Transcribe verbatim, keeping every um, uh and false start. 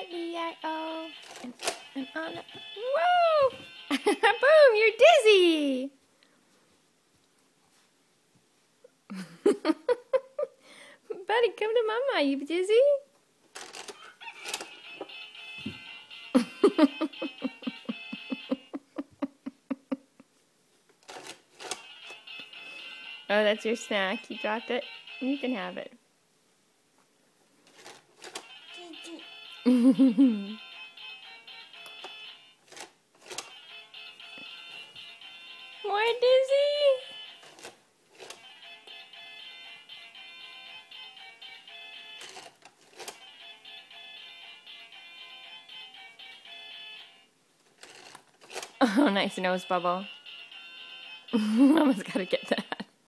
I E I O. And, and on. Whoa! Boom! You're dizzy! Buddy, come to Mama. You dizzy? Oh, that's your snack. You dropped it. You can have it. More dizzy? Oh, nice nose bubble. Mama's gotta get that.